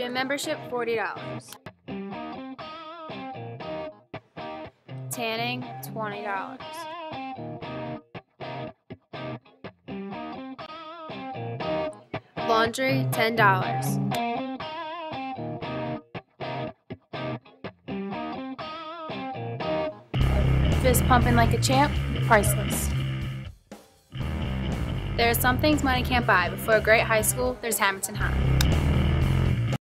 Gym membership, $40. Tanning, $20. Laundry, $10. Fist pumping like a champ, priceless. There are some things money can't buy, but for a great high school, there's Hamilton High.